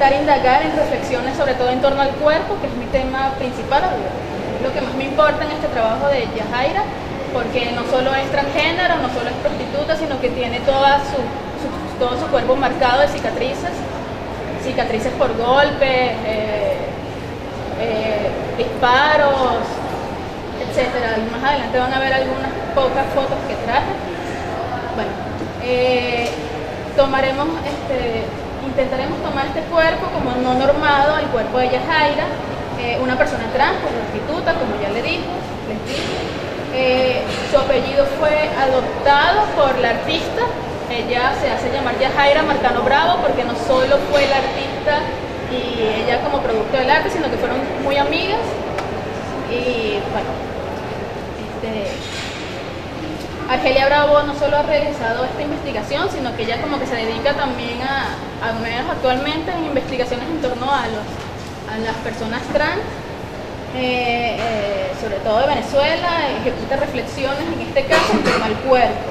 intentar indagar en reflexiones sobre todo en torno al cuerpo, que es mi tema principal, lo que más me importa en este trabajo de Yajaira, porque no solo es transgénero, no solo es prostituta, sino que tiene todo su cuerpo marcado de cicatrices por golpes, disparos, etcétera. Y más adelante van a ver algunas pocas fotos que traje. Bueno, intentaremos tomar este cuerpo como no normado al cuerpo de Yajaira, una persona trans, prostituta, como ya les dije. Su apellido fue adoptado por la artista. Ella se hace llamar Yajaira Marcano Bravo porque no solo fue la artista y ella como producto del arte, sino que fueron muy amigas. Y bueno, Argelia Bravo no solo ha realizado esta investigación, sino que ella como que se dedica también al menos actualmente, en investigaciones en torno a las personas trans, sobre todo de Venezuela, ejecuta reflexiones, en este caso, en torno al cuerpo.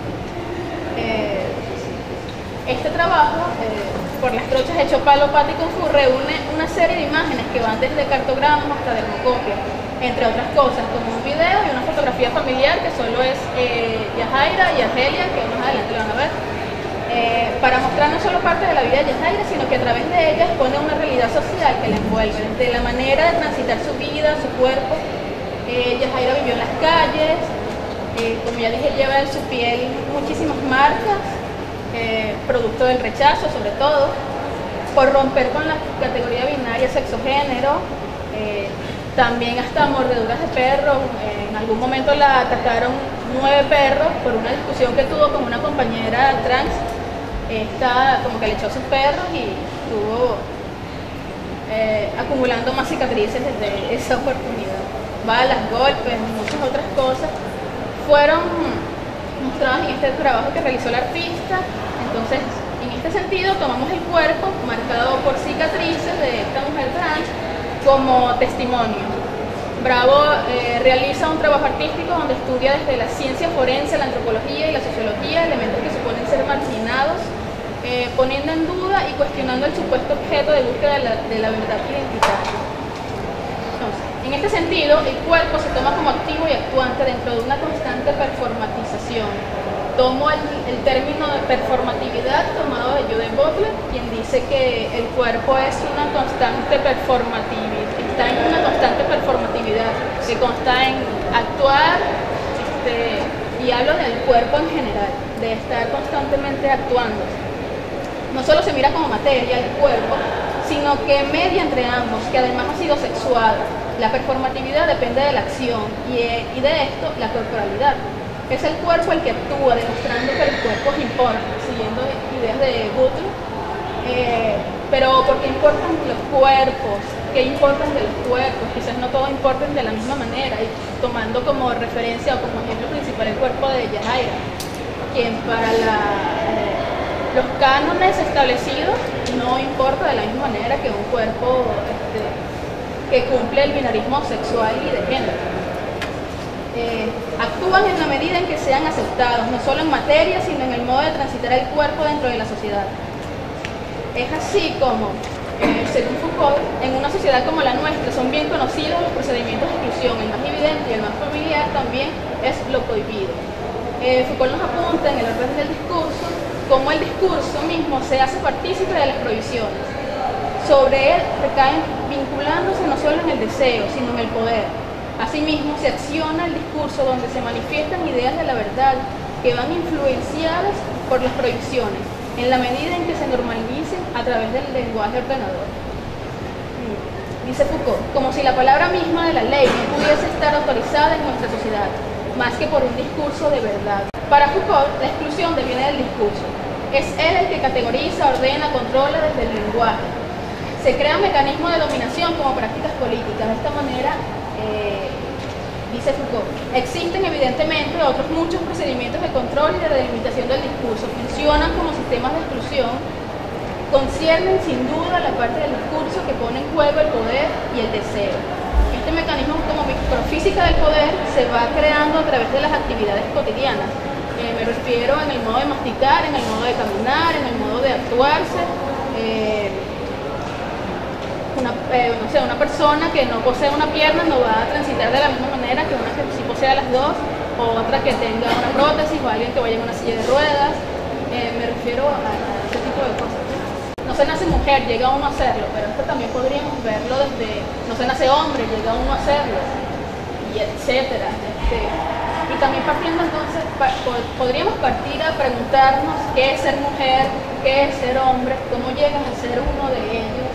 Este trabajo, por las trochas hecho palo, pata y kung fu, reúne una serie de imágenes que van desde cartogramas hasta dermocopia, entre otras cosas, como un video y una fotografía familiar que solo es Yajaira y Argelia, que más adelante lo van a ver, para mostrar no solo parte de la vida de Yajaira, sino que a través de ella expone una realidad social que la envuelve, de la manera de transitar su vida, su cuerpo. Yajaira vivió en las calles, como ya dije, lleva en su piel muchísimas marcas, producto del rechazo, sobre todo, por romper con la categoría binaria sexo-género, también hasta mordeduras de perros. En algún momento la atacaron 9 perros por una discusión que tuvo con una compañera trans. Esta como que le echó sus perros y estuvo acumulando más cicatrices desde esa oportunidad. Balas, golpes, muchas otras cosas fueron mostradas en este trabajo que realizó la artista. Entonces, en este sentido, tomamos el cuerpo marcado por cicatrices de esta mujer trans como testimonio. Bravo realiza un trabajo artístico donde estudia desde la ciencia forense, la antropología y la sociología elementos que suponen ser marginados, poniendo en duda y cuestionando el supuesto objeto de búsqueda de la verdad identitaria. Entonces, en este sentido, el cuerpo se toma como activo y actuante dentro de una constante performatización. Tomo el término de performatividad tomado de Judith Butler, quien dice que el cuerpo es una constante performatividad, está en una constante performatividad que consta en actuar, y hablo del cuerpo en general, de estar constantemente actuando. No solo se mira como materia el cuerpo, sino que media entre ambos, que además ha sido sexuado. La performatividad depende de la acción y de esto la corporalidad. Es el cuerpo el que actúa, demostrando que los cuerpos importan, siguiendo ideas de Butler. Pero ¿por qué importan los cuerpos? ¿Qué importan de los cuerpos? Quizás no todos importen de la misma manera, y tomando como referencia o como ejemplo principal el cuerpo de Yajaira, quien para los cánones establecidos no importa de la misma manera que un cuerpo que cumple el binarismo sexual y de género. Actúan en la medida en que sean aceptados, no solo en materia, sino en el modo de transitar el cuerpo dentro de la sociedad. Es así como, según Foucault, en una sociedad como la nuestra son bien conocidos los procedimientos de exclusión. El más evidente y el más familiar también es lo prohibido. Foucault nos apunta en el orden del discurso cómo el discurso mismo se hace partícipe de las prohibiciones. Sobre él recaen vinculándose no solo en el deseo, sino en el poder. Asimismo, se acciona el discurso donde se manifiestan ideas de la verdad que van influenciadas por las prohibiciones, en la medida en que se normalicen a través del lenguaje ordenador. Dice Foucault, como si la palabra misma de la ley no pudiese estar autorizada en nuestra sociedad, más que por un discurso de verdad. Para Foucault, la exclusión deviene del discurso. Es él el que categoriza, ordena, controla desde el lenguaje. Se crean mecanismos de dominación como prácticas políticas. De esta manera, dice Foucault, existen evidentemente otros muchos procedimientos de control y de delimitación del discurso. Funcionan como sistemas de exclusión, conciernen sin duda la parte del discurso que pone en juego el poder y el deseo. Este mecanismo como microfísica del poder se va creando a través de las actividades cotidianas. Me refiero en el modo de masticar, en el modo de caminar, en el modo de actuarse, no sé, una persona que no posee una pierna no va a transitar de la misma manera que una que sí posea las dos, o otra que tenga una prótesis, o alguien que vaya en una silla de ruedas. Me refiero a ese tipo de cosas. No se nace mujer, llega uno a serlo, pero esto también podríamos verlo desde, no se nace hombre, llega uno a serlo, y etcétera. Y también partiendo entonces, podríamos partir a preguntarnos qué es ser mujer, qué es ser hombre, cómo llegas a ser uno de ellos.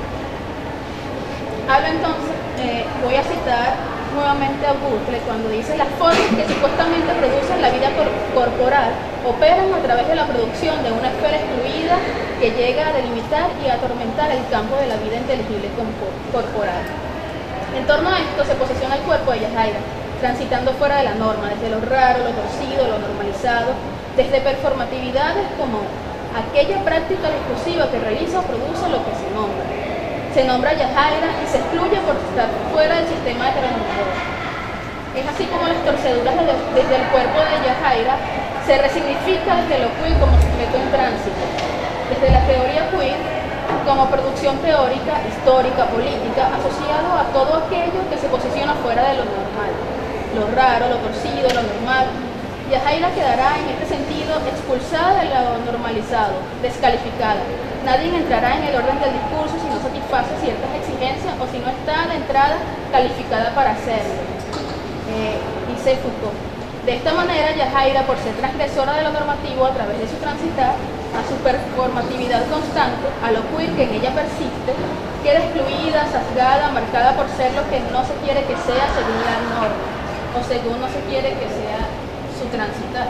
Hablo entonces, voy a citar nuevamente a Butler cuando dice: las formas que supuestamente producen la vida corporal operan a través de la producción de una esfera excluida que llega a delimitar y a atormentar el campo de la vida inteligible corporal. En torno a esto se posiciona el cuerpo de Yajaira, transitando fuera de la norma, desde lo raro, lo torcido, lo normalizado, desde performatividades como aquella práctica discursiva que realiza o produce lo que se nombra. Se nombra Yajaira y se excluye por estar fuera del sistema heteronormador. Es así como las torceduras desde el cuerpo de Yajaira se resignifica desde lo queer como sujeto en tránsito, desde la teoría queer como producción teórica, histórica, política, asociado a todo aquello que se posiciona fuera de lo normal, lo raro, lo torcido, lo normal. Yajaira quedará en este sentido expulsada de lo normalizado, descalificada. Nadie entrará en el orden del discurso si no satisface ciertas exigencias o si no está de entrada calificada para hacerlo. Dice Foucault. De esta manera, Yajaira, por ser transgresora de lo normativo a través de su transitar, a su performatividad constante, a lo queer que en ella persiste, queda excluida, sesgada, marcada por ser lo que no se quiere que sea según la norma, o según no se quiere que sea su transitar.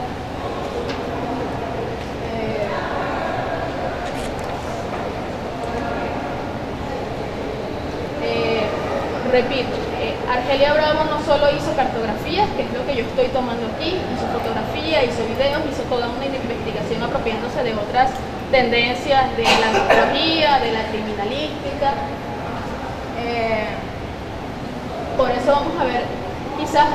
Repito, Argelia Bravo no solo hizo cartografías, que es lo que yo estoy tomando aquí, hizo fotografía, hizo videos, hizo toda una investigación apropiándose de otras tendencias de la antropología, de la criminalística. Por eso vamos a ver, quizás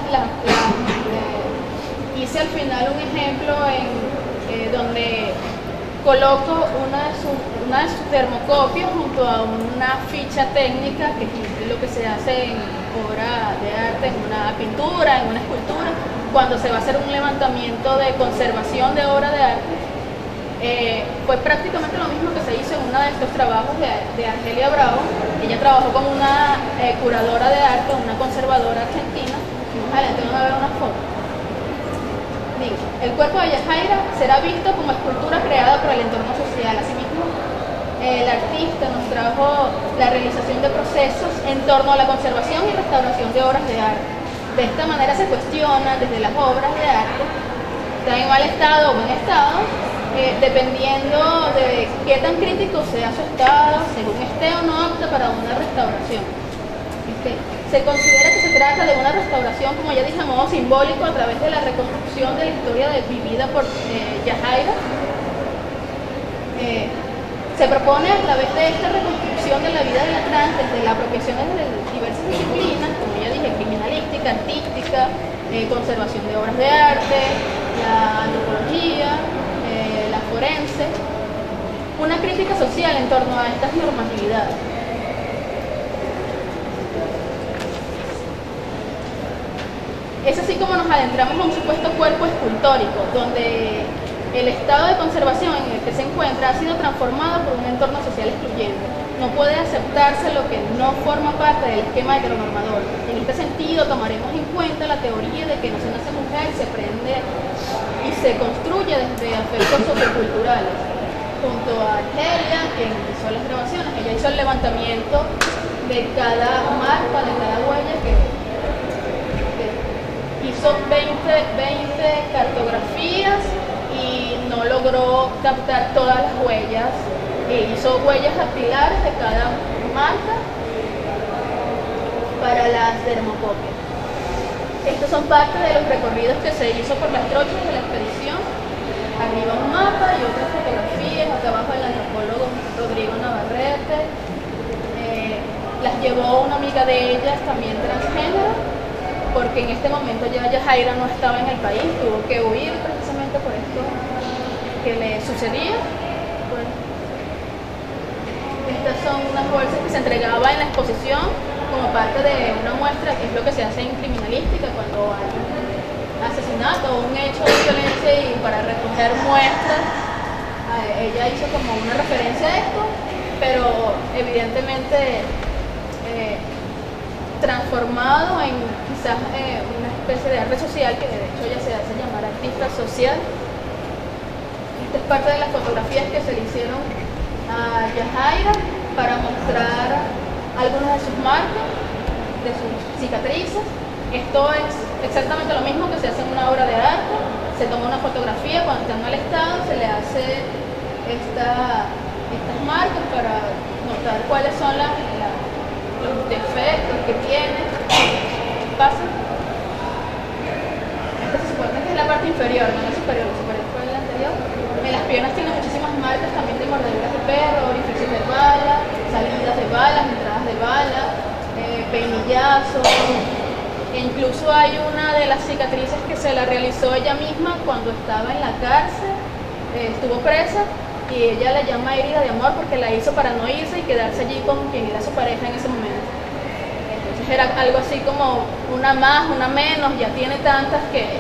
hice al final un ejemplo donde coloco una de sus termocopias junto a una ficha técnica, que es lo que se hace en obra de arte, en una pintura, en una escultura, cuando se va a hacer un levantamiento de conservación de obra de arte. Fue prácticamente lo mismo que se hizo en uno de estos trabajos de Argelia Bravo. Ella trabajó como una curadora de arte, una conservadora argentina. Más adelante van a ver una foto. El cuerpo de Yajaira será visto como escultura creada por el entorno social. Asimismo, el artista nos trajo la realización de procesos en torno a la conservación y restauración de obras de arte. De esta manera se cuestiona desde las obras de arte, están en mal estado o buen estado, dependiendo de qué tan crítico sea su estado, según esté o no apta para una restauración. Se considera que se trata de una restauración, como ya dije, a modo simbólico, a través de la reconstrucción de la historia vivida por Yajaira. Se propone a través de esta reconstrucción de la vida de la trans, desde la apropiación de diversas disciplinas, como ya dije, criminalística, artística, conservación de obras de arte, la antropología, la forense, una crítica social en torno a estas normatividades. Es así como nos adentramos a un supuesto cuerpo escultórico, donde el estado de conservación en el que se encuentra ha sido transformado por un entorno social excluyente. No puede aceptarse lo que no forma parte del esquema heteronormador. En este sentido, tomaremos en cuenta la teoría de que no se nace mujer, se aprende y se construye desde aspectos socioculturales. Junto a Argelia, quien hizo las grabaciones, ella hizo el levantamiento de cada marca, de cada huella que hizo 20 cartografías y no logró captar todas las huellas. Hizo huellas dactilares de cada marca para las dermocopias. Estos son parte de los recorridos que se hizo por las trochas de la expedición. Arriba un mapa y otras fotografías. Acá abajo el antropólogo Rodrigo Navarrete. Las llevó una amiga de ellas, también transgénero, porque en este momento ya Yajaira no estaba en el país, tuvo que huir precisamente por esto que le sucedía. Bueno, estas son unas bolsas que se entregaba en la exposición como parte de una muestra, que es lo que se hace en criminalística cuando hay un asesinato o un hecho de violencia, y para recoger muestras ella hizo como una referencia a esto, pero evidentemente transformado en quizás una especie de arte social, que de hecho ella se hace llamar artista social. Esta es parte de las fotografías que se le hicieron a Yajaira para mostrar algunas de sus marcas, de sus cicatrices. Esto es exactamente lo mismo que se hace en una obra de arte. Se toma una fotografía cuando está en mal estado, se le hace estas marcas para notar cuáles son los defectos que tiene. ¿Qué pasa? Esta se supone que es la parte inferior, no la superior. La superior fue la anterior. En las piernas tiene muchísimas marcas también de mordeduras de perro, orificios de bala, salidas de balas, entradas de bala, peinillazos. Incluso hay una de las cicatrices que se la realizó ella misma cuando estaba en la cárcel, estuvo presa, y ella la llama herida de amor porque la hizo para no irse y quedarse allí con quien era su pareja en ese momento. Entonces era algo así como una más, una menos, ya tiene tantas que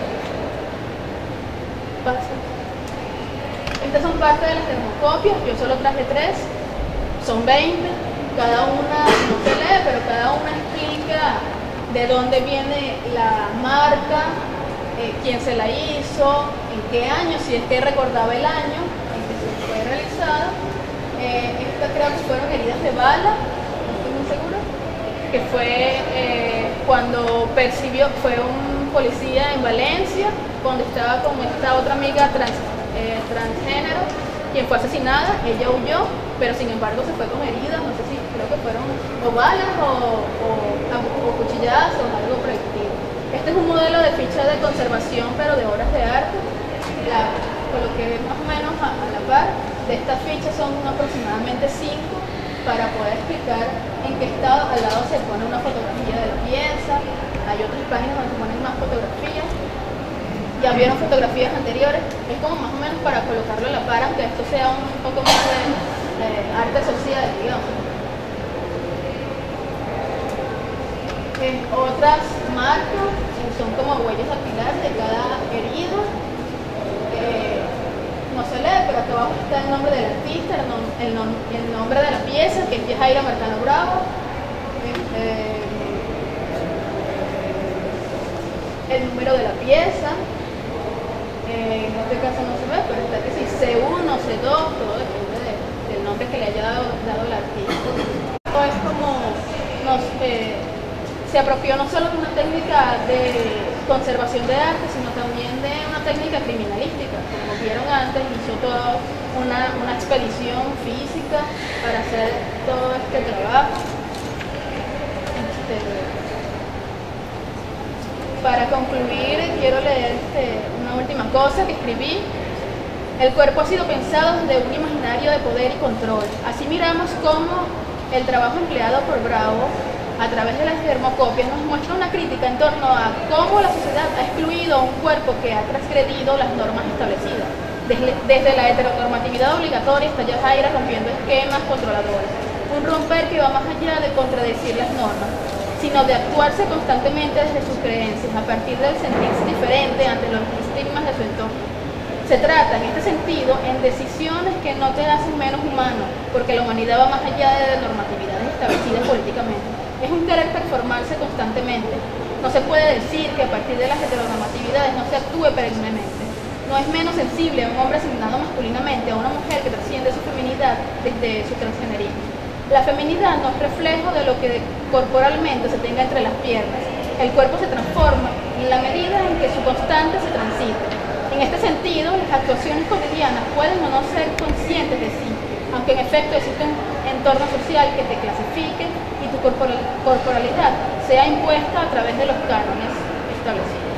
pasa. Estas son parte de las termocopias, yo solo traje 3, son 20, cada una no se lee, pero cada una explica de dónde viene la marca, quién se la hizo, en qué año, si es que recordaba el año en que se fue realizada. Esta creo que fueron heridas de bala, no estoy muy segura, que fue cuando percibió, fue un policía en Valencia, cuando estaba con esta otra amiga transgénero, quien fue asesinada. Ella huyó, pero sin embargo se fue con heridas, no sé si creo que fueron o balas o cuchillazos, algo por el estilo. Este es un modelo de ficha de conservación, pero de obras de arte. La coloqué más o menos a la par. De estas fichas son aproximadamente 5 para poder explicar en qué estado. Al lado se pone una fotografía de la pieza, hay otras páginas donde se ponen más fotografías. Ya vieron fotografías anteriores, es como más o menos para colocarlo a la par, aunque esto sea un poco más de arte social, digamos. Otras marcas son como huellas dactilares de cada herido. No se lee, pero acá abajo está el nombre del artista, el nombre de la pieza, que es Yajaira Marcano Bravo. El número de la pieza. En este caso no se ve, pero está que si C1, C2, todo depende del nombre que le haya dado el artista. Esto es como se apropió no solo de una técnica de conservación de arte, sino también de una técnica criminalística. Como vieron antes, hizo toda una expedición física para hacer todo este trabajo. Para concluir, quiero leer una última cosa que escribí. El cuerpo ha sido pensado desde un imaginario de poder y control. Así miramos cómo el trabajo empleado por Bravo a través de las termocopias nos muestra una crítica en torno a cómo la sociedad ha excluido a un cuerpo que ha transgredido las normas establecidas. Desde la heteronormatividad obligatoria está Yajaira rompiendo esquemas controladores. Un romper que va más allá de contradecir las normas, sino de actuarse constantemente desde sus creencias, a partir del sentirse diferente ante los estigmas de su entorno. Se trata, en este sentido, en decisiones que no te hacen menos humano, porque la humanidad va más allá de normatividades establecidas políticamente. Es un querer transformarse constantemente. No se puede decir que a partir de las heteronormatividades no se actúe perennemente. No es menos sensible a un hombre asignado masculinamente a una mujer que trasciende su feminidad desde su transgenerismo. La feminidad no es reflejo de lo que corporalmente se tenga entre las piernas. El cuerpo se transforma en la medida en que su constante se transita. En este sentido, las actuaciones cotidianas pueden o no ser conscientes de sí, aunque en efecto existe un entorno social que te clasifique y tu corporalidad sea impuesta a través de los cánones establecidos.